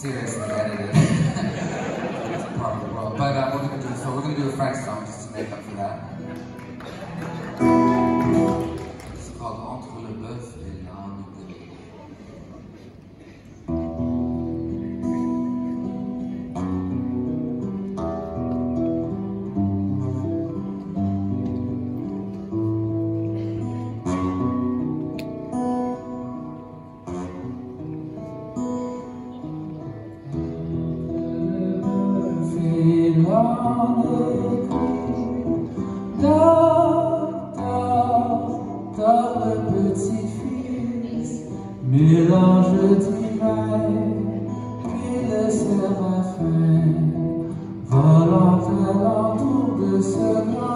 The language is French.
seriously edited. It's a part of the world. But we're gonna do a French song just to make up for that. It's called Entre le bœuf et l'âne de Dans le petit fils, mélange divin, puis le séraphin, volant à l'entour de ce grand